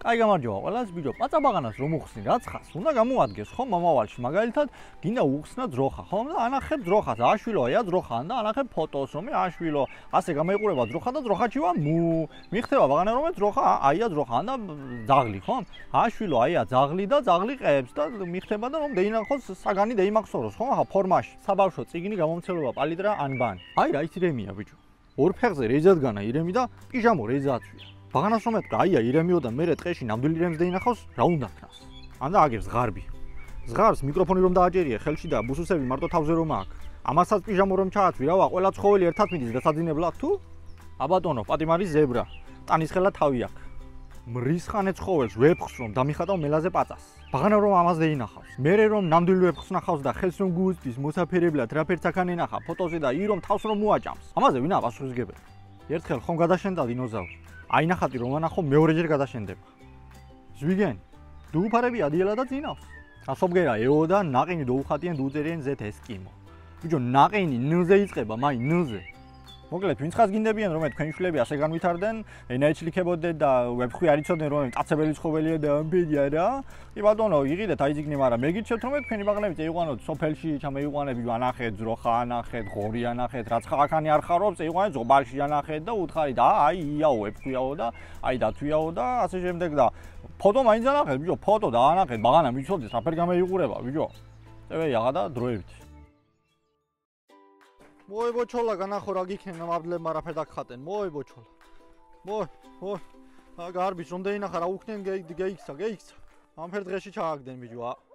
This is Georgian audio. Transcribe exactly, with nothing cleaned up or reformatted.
კაი გამარჯობა ყველას ბიჭო, პაწაბაღანას რომ უხსნი, რაც ხას, უნდა გამოადგეს ხომ მომავალში, მაგალითად, გინდა უხსნა ძროხა, ხომ და ანახებ ძროხას, აშვილო, აია ძროხა, და ანახებ ფოტოს, რომ აშვილო, ასე გამოიყურება ძროხა და ძროხაჩივა მუ. მიხდება ბაღანა რომ ძროხა, აია ძროხა, და ძაღლი, ხომ? აშვილო, აია ძაღლი და ძაღლი ყებს და მიხდება და რომ დაინახოს საგანი დაიმახსოვროს, ხომ? ახლა ფორმაში. საბავშვო წიგნი გამომცემლობა პალიტრა ანბანი. აი რა ის ირემია ბიჭო. ორ ფეხზე რეძადგანა ირემი და პიჟამო რეძაცვია. ბაღანას რომ ეთქვა, აია ირემიო და მე ტყეში ნამდვილი ირემს დაინახავს, რა უნდა ქნას. ანდა აგებს ზღარბი. ზღარს მიკროფონი რომ დააჭერია ხელში და ბუსუსები მარტო თავზე რომ აქვს. ამასაც პიჟამო რომ ჩააცვი, რა ვარ, ყველა ცხოველი ერთად მიდის გასაძინებლად თუ? აბატონო, პატიმარი ზებრა, ტანისხელა თავი აქვს. მრისხანე ცხოველს ვეფხს რომ დამიხატავ მელაზე პაწას. ბაღანა რომ ამას დაინახავს. მერე რომ ნამდვილი ვეფხს ნახავს და ხელს რომ გუუწვის მოსაფერებლად რა ფერც აქ ანენახა ფოტოზე და ი რომ თავს რომ მოაჭამს. ამაზე ვინა პასუხისგებელი. ერთხელ ხომ გადაშენდა დინოზავრი. აინახატი რომ ანახო მეორეჯერ გადაშენდება. ზვიგენ, დუუფარები ადიელა და წინავს. ასობგერა ეო და ნაყინი დოუხატიან დუწერიან ზეთ ესკიმო. ბიჭო, ნაყინი ნ-ზე იწყება, მაი ნ-ზე. მოკლედ, ვინც ხას გინდებიან რომ თქვენი შვილები ასე განვითარდნენ, ენაიჩლიქებოდეთ და ვებხვი არ იცოდნენ რომ წაცებელი ცხოველია და ამბედია რა. კი ბატონო, იყიდეთ აი ზიგნი, მაგრამ მე გიჩვენებთ რომ თქვენი ბაღლები წაიყვანოთ სოფელში, ჩამეიყვანები ანახეთ ძროხა, ანახეთ ღორი, ანახეთ რაც ხახანი არ ხარობს, წაიყვანეთ ზობალში ანახეთ და უთხარით, აა აი იაო, ვებხვიაო და აი დათვიაო და ასე შემდეგ და ფოტო მაინც ანახეთ, ბიჭო, ფოტო დაანახეთ, ბაღანა მიცოდეს, რაფერ გამოიყურება, ბიჭო. წევე აღა და დროებით. მოი ბოჩოლა განახო რა გიქნება მაბლებმა რაფერ დაგხატენ მოი ბოჩოლა მოი მოი ა გარბის რომ დაინახა რა უქნენ გეიქცა გეიქცა ამ ფერ დღეში ჩააგდენ ბიჭო